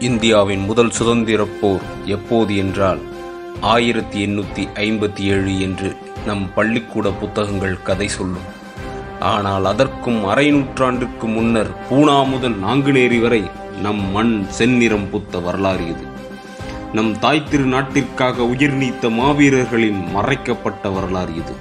இந்தியாவின் முதல் சுதந்திரப் போர் எப்போது என்றால் 1857 என்று நம் பள்ளிக்கூட புத்தகங்கள் கதை சொல்லும். ஆனால் அதற்கும் அரை நூற்றாண்டுக்கு முன்னர் பூனா முதல் நாங்குநேரி வரை நம் மண் செந்நிறம் பூத்த வரலாறு இது. நம் தாய் திரு நாட்டிற்காக உயிர் நீத்த மாவீரர்களின் மறைக்கப்பட்ட வரலாறு இது.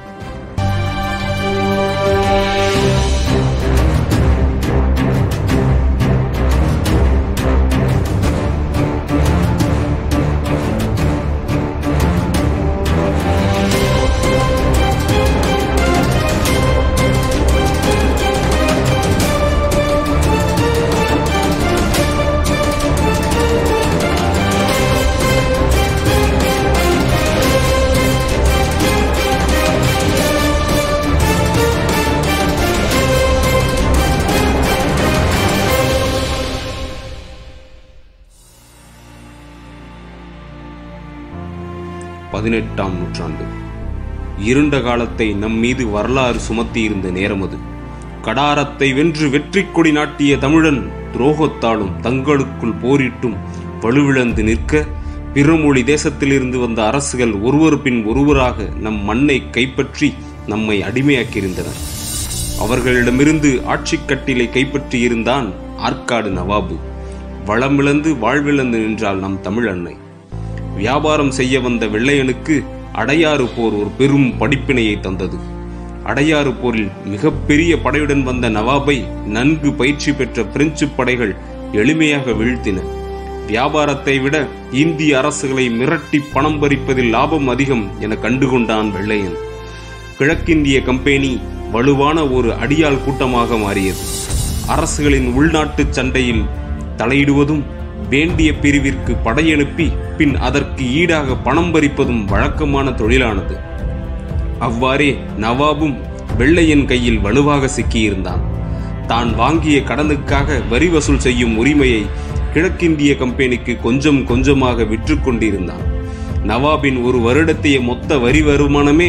பதினெட்டாம் நூற்றாண்டு இருண்ட காலத்தை நம் மீது வரலாறு சுமத்தியிருந்த நேரம் அது. கடாரத்தை வென்று வெற்றி கொடி நாட்டிய தமிழன் துரோகத்தாலும் தங்களுக்குள் போரிட்டும் வலுவிழந்து நிற்க பிறமொழி தேசத்திலிருந்து வந்த அரசுகள் ஒருவர் பின் ஒருவராக நம் மண்ணை கைப்பற்றி நம்மை அடிமையாக்கியிருந்தனர். அவர்களிடமிருந்து ஆட்சி கட்டிலை கைப்பற்றியிருந்தான் ஆற்காடு நவாபு. வளமிழந்து வாழ்விழந்து நின்றால் நம் தமிழ் அன்னை. வியாபாரம் செய்ய வந்த வெள்ளையனுக்கு அடையாறு போர் ஒரு பெரும் படிப்பினையை தந்தது. அடையாறு போரில் மிகப்பெரிய படையுடன் வந்த நவாபை நன்கு பயிற்சி பெற்ற பிரெஞ்சு படைகள் எளிமையாக வீழ்த்தின. வியாபாரத்தை விட இந்திய அரசுகளை மிரட்டி பணம் பறிப்பதில் லாபம் அதிகம் என கண்டுகொண்டான் வெள்ளையன். கிழக்கிந்திய கம்பெனி வலுவான ஒரு அடியாள் கூட்டமாக மாறியது. அரசுகளின் உள்நாட்டு சண்டையில் தலையிடுவதும் வேண்டிய பிரிவிற்கு படையெழுப்பி பின் அதற்கு ஈடாக பணம் பறிப்பதும் வழக்கமான தொழிலானது. அவ்வாறே நவாபும் வெள்ளையன் கையில் வலுவாக சிக்கியிருந்தான். தான் வாங்கிய கடனுக்காக வரி வசூல் செய்யும் உரிமையை கிழக்கிந்திய கம்பெனிக்கு கொஞ்சம் கொஞ்சமாக விற்று கொண்டிருந்தான். நவாபின் ஒரு வருடத்தைய மொத்த வரி வருமானமே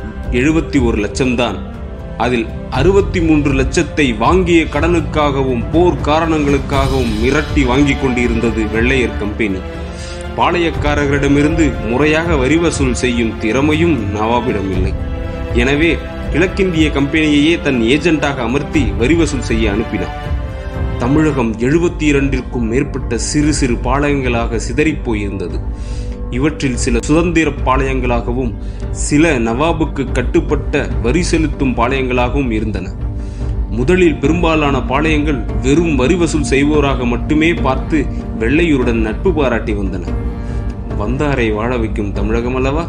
71 லட்சம்தான். அதில் 63 லட்சத்தை வாங்கிய கடனுக்காகவும் போர் காரணங்களுக்காகவும் மிரட்டி வாங்கி கொண்டிருந்தது வெள்ளையர் கம்பெனி. பாளையக்காரர்களிடமிருந்து முறையாக வரி வசூல் செய்யும் திறமையும் நவாபிடம் இல்லை. எனவே கிழக்கிந்திய கம்பெனியையே தன் ஏஜென்டாக அமர்த்தி வரி வசூல் செய்ய அனுப்பினார். தமிழகம் 72க்கும் மேற்பட்ட சிறு சிறு பாளையங்களாக சிதறிப்போயிருந்தது. இவற்றில் சில சுதந்திர பாளையங்களாகவும் சில நவாபுக்கு கட்டுப்பட்ட வரி செலுத்தும் பாளையங்களாகவும் இருந்தன. முதலில் பெரும்பாலான பாளையங்கள் வெறும் வரி வசூல் செய்வோராக மட்டுமே பார்த்து வெள்ளையருடன் நட்பு பாராட்டி வந்தன. வந்தாரை வாழ வைக்கும் தமிழகம் அல்லவா?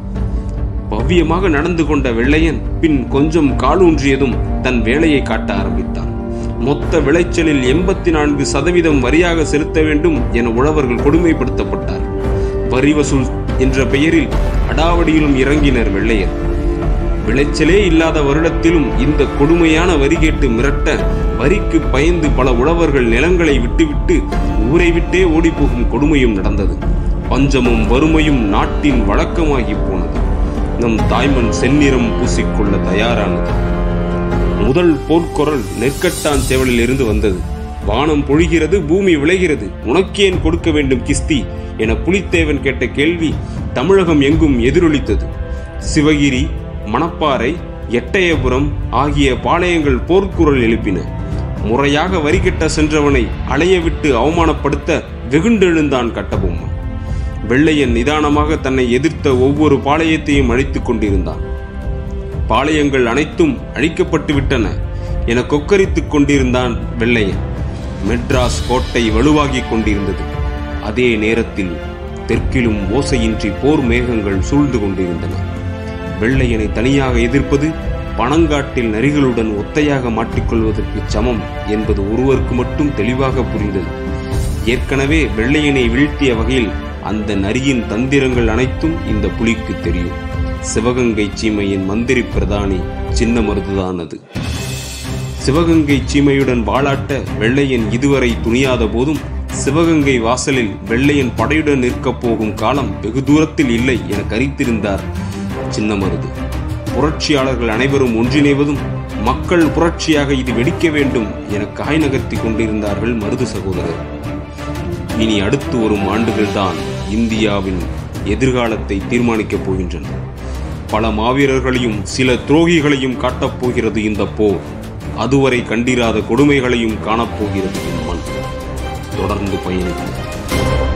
பவ்யமாக நடந்து கொண்ட வெள்ளையன் பின் கொஞ்சம் காலூன்றியதும் தன் வேலையை காட்ட ஆரம்பித்தான். மொத்த விளைச்சலில் 84% வரியாக செலுத்த வேண்டும் என உழவர்கள் கொடுமைப்படுத்தப்பட்டார். வரி வசூல் என்ற பெயரில் அடாவடியிலும் இறங்கினர் வெள்ளையர். விளைச்சலே இல்லாத வருடத்திலும் இந்த கொடுமையான வரி கேட்டு மிரட்ட வரிக்கு பயந்து பல உழவர்கள் நிலங்களை விட்டுவிட்டு ஊரை விட்டே ஓடிப்போகும் கொடுமையும் நடந்தது. பஞ்சமும் வறுமையும் நாட்டின் வழக்கமாகி போனது. நம் தாய்மண் செந்நிறம் பூசிக்கொள்ள தயாரானது. முதல் போர்க்குரல் நெற்கட்டான் சேவலில் இருந்து வந்தது. வானம் பொழிகிறது, பூமி விளைகிறது, உனக்கேன் கொடுக்க வேண்டும் கிஸ்தி என புலித்தேவன் கேட்ட கேள்வி தமிழகம் எங்கும் எதிரொலித்தது. சிவகிரி, மணப்பாறை, எட்டயபுரம் ஆகிய பாளையங்கள் போர்க்குரல் எழுப்பின. முறையாக வரி கட்ட சென்றவனை அலைய விட்டு அவமானப்படுத்த வெகுண்டெழுந்தான் கட்டபொம்மன். வெள்ளையன் நிதானமாக தன்னை எதிர்த்த ஒவ்வொரு பாளையத்தையும் அழித்துக் கொண்டிருந்தான். பாளையங்கள் அனைத்தும் அழிக்கப்பட்டு விட்டன என கொக்கரித்துக் கொண்டிருந்தான் வெள்ளையன். மெட்ராஸ் கோட்டை வலுவாகிக் கொண்டிருந்தது. அதே நேரத்தில் தெற்கிலும் ஓசையின்றி போர் மேகங்கள் சூழ்ந்து கொண்டிருந்தன. வெள்ளையனை தனியாக எதிர்ப்பது பனங்காட்டில் நரிகளுடன் ஒத்தையாக மாட்டிக்கொள்வதற்கு சமம் என்பது ஒருவருக்கு மட்டும் தெளிவாக புரிந்தது. ஏற்கனவே வெள்ளையனை வீழ்த்திய வகையில் அந்த நரியின் தந்திரங்கள் அனைத்தும் இந்த புலிக்கு தெரியும். சிவகங்கை சீமையின் மந்திரி பிரதானி சின்னமருதுதான் அது. சிவகங்கை சீமையுடன் வாளாட்ட வெள்ளையன் இதுவரை துணியாத போதும் சிவகங்கை வாசலில் வெள்ளையன் படையுடன் நிற்கப் போகும் காலம் வெகு தூரத்தில் இல்லை என கருத்திருந்தார் சின்னமருது. புரட்சியாளர்கள் அனைவரும் ஒன்றிணைவதும் மக்கள் புரட்சியாக இது வெடிக்க வேண்டும் என காய் நகர்த்தி கொண்டிருந்தார்கள் மருது சகோதரர். இனி அடுத்து வரும் ஆண்டுகள்தான் இந்தியாவின் எதிர்காலத்தை தீர்மானிக்கப் போகின்றன. பல மாவீரர்களையும் சில துரோகிகளையும் காட்டப்போகிறது இந்த போர். அதுவரை கண்டிராத கொடுமைகளையும் காணப்போகிறது என் மண். தொடர்ந்து பயணிக்கும்.